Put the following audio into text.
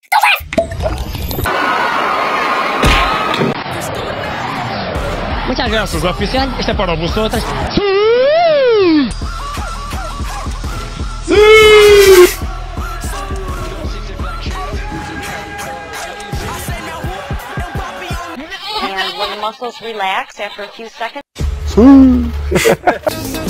Muchas gracias, oficial. Este para vosotros. ¡Sí! ¡Sí! And when the muscles relax after a few seconds. ¡Sí!